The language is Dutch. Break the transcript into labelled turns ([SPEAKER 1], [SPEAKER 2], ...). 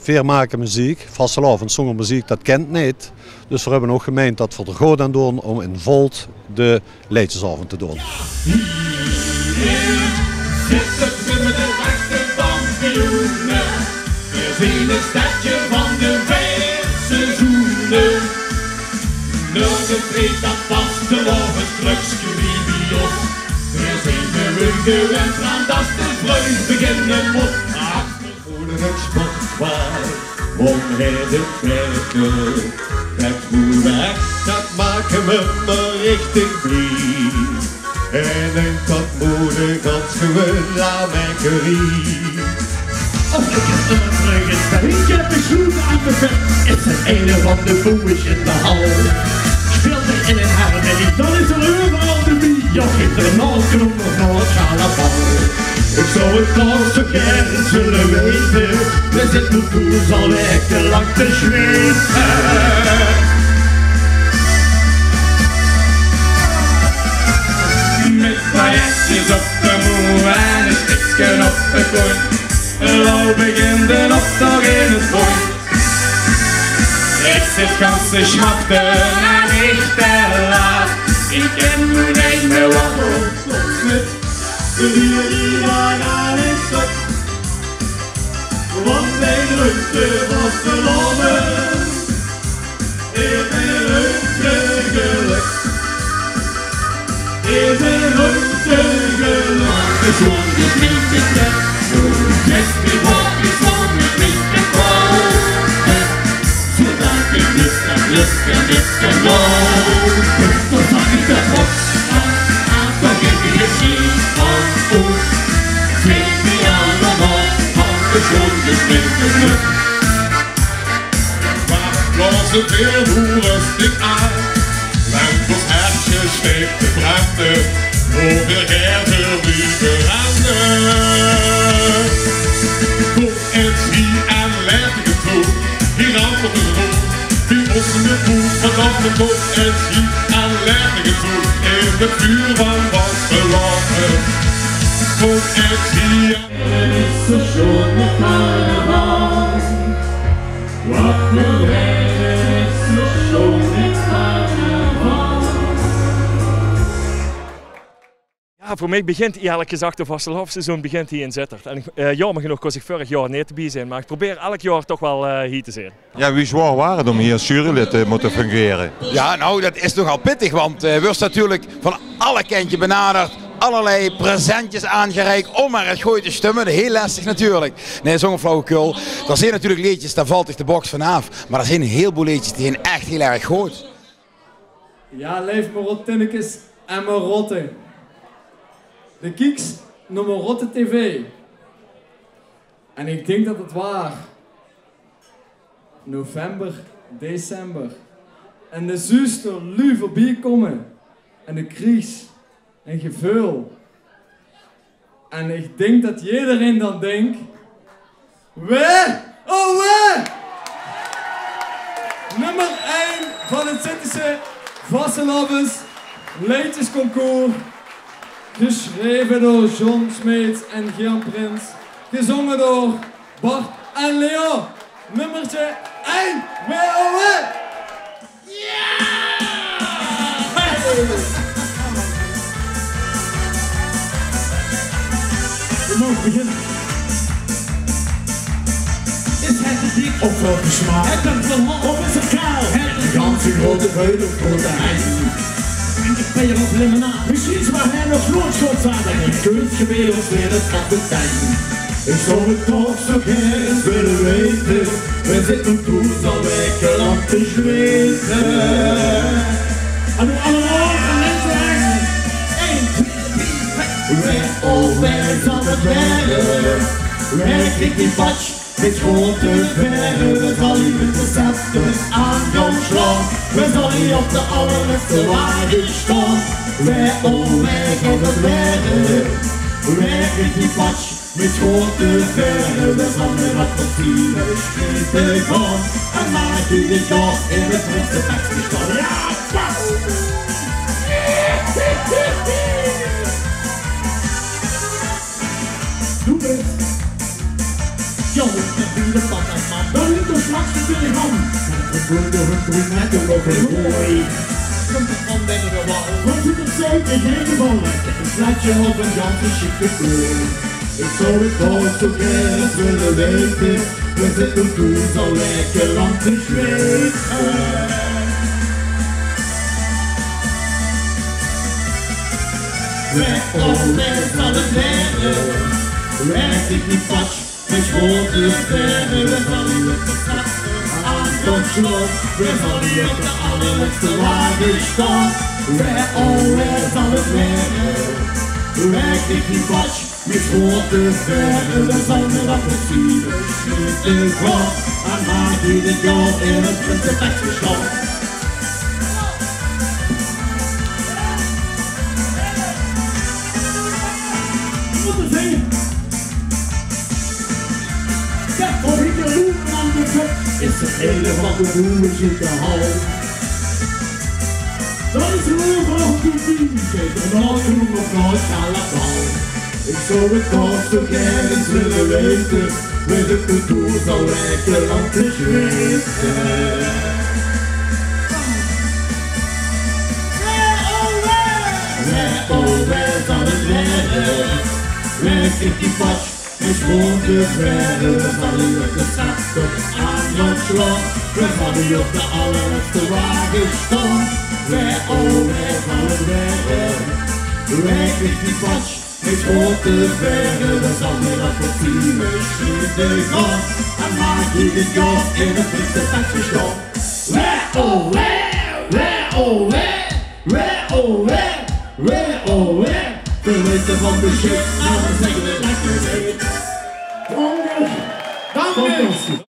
[SPEAKER 1] veel maken muziek. Vastelavond zonder muziek, dat kent niet. Dus we hebben ook gemeend dat we er goed aan doen om in Volt de liedjesavond te doen.
[SPEAKER 2] Hier zit het met de wachten van pioenen. We zien het stadje van de seizoenen. Nulde treedt dat vastelavond drugscribios. We zien de winkel en fantastisch vleug beginnen moet. Achtergoeden het sportwaar, om het werken. Het moeilijk, dat maken we maar richting vlieg. En een tot moeder ganz gewoon laamekkerie. Of ik heb een vreugde, ik heb de schoenen aan de vet. Is het ene van de boeien in de hal. Speelt er in een harmonie, dan is er overal de wie. Ja, geeft er een knop of nog een schalabal. Ik zou het nog zo gerne zullen weten. We zitten koers al weken lang te zweten. Met pailletjes op de moe en een stiksje op de kooi. Lo begint de optocht in het booi. Ik zit ganse schmachten en ik te laat. Ik ken nu niet meer wat opsmet. De hier die daar aan is stuk. Want mijn luchtje was gelopen. Ik ben luchtje geluk. Ik ben luchtje geluk. De zon is niet te sterk. Zet me wat is van de witte kolen. Zodat ik niet kan lusten, niet kan lopen. Tot zag ik de box aan, dan geef ik het niet van ons. Geef me allemaal van de zon is niet te sterk. Maar was het weer hoe rustig aan. Lampels hertjes steekt te branden. Over herder wie veranderen. Kom eens hier en leg ik het toe. Hier aan op de roep. Wie ons in de boel vanaf de kom eens hier en leg ik het toe. In het vuur van wat verlangen. Kom eens hier. Er is zo schoon met carnaval. Wat wil er is zo schoon met carnaval.
[SPEAKER 3] Ja, voor mij begint eigenlijk gezegd de vastelavondseizoen begint hier in Sittard. En jammer genoeg kon ik vorig jaar niet bij zijn, maar ik probeer elk jaar toch wel hier te zijn.
[SPEAKER 4] Ja, wie zwaar waren het om hier als jurylid te moeten fungeren?
[SPEAKER 5] Ja, nou dat is nogal pittig, want we worden natuurlijk van alle kantjes benaderd. Allerlei presentjes aangereikt om maar het gooi te stemmen. Heel lastig natuurlijk. Nee, zo'n flauwekul. Er zijn natuurlijk liedjes, daar valt zich de box vanaf. Maar er zijn een heleboel liedjes die zijn echt heel erg goed.
[SPEAKER 6] Ja, leef Marottinnekes en Marotte. De Kieks noemen Rotte TV. En ik denk dat het waar. November, december. En de zuster lu voorbij komen. En de krieks en geveul. En ik denk dat iedereen dan denkt. We! Oh we! Nummer 1 van het Sittische Vastelavonds Liedjesconcours. Geschreven door John Smeets en Gian Prins. Gezongen door Bart en Leon. Nummertje 1. We oh we! Ja! We mogen beginnen. Is het te dik of wel gesmaakt? Het een verhaal of is het kaal? Het een ganse grote veul of grote ijs. En ik ben hier op limonade. Misschien is maar hij nog vlootschot zaten. En je kunt gebeden als weer het van de tijd. Ik zou het toch zo eens willen weten. We zitten toen al weken lang te zweten. En nu allemaal van links naar rechts. 1, 2, 3, 4. Weg, oh weg, zal het werken. Weg, ik die patch. Dit grote verre, we zal hier met de scepters aan gaan slaan. We zal hier op de allerlaatste wagen staan. Wij omweg op het werk. Weg met die patch, met grote verre. We zal er op de vierde schieten gaan. En maak u dit jaar in het beste tekst staan. Ja, pas! Doe het! Yo, de wielen van een man Dan liep er straks de telegram. En toen door een brunette nog een mooi. Komt er van binnen de wal. Want het op zeker geen geval. Een flatje op een ganse chique kooi. Ik zou het toch zo graag willen weten. We zitten toen zo lekker lang te zweten. Weg van het leren, werkt ik niet vast, met grote sterren. We gaan hier op de trappen aan het slot, we gaan hier op de allerlaatste wagen staan. Weg van het leren, werkt ik niet vast, met grote sterren. We gaan er op de zielen schieten gaan, en maak ieder jaar in het prinsenpakje staan. Is het hele van de boers in de hal. Dat is een overal te zien, geef er nog genoeg of nooit galabal. Ik zou het toch zo graag eens willen weten, met het kultuur zo lekker lang te zweten. Where van het leren, werk ik die pas. Is gewoon te verder, we vallen op de trappen aan het slot. We vallen op de allerlaatste wagen staan. Wij van het werk, werk ik die pas. Is gewoon te verder, we vallen op de tienen schieten gaan. En maak je dit jaar in het prinsenpakje staan. Where oh where, we weten van de shit, maar we zeggen het lekker mee. Dank je.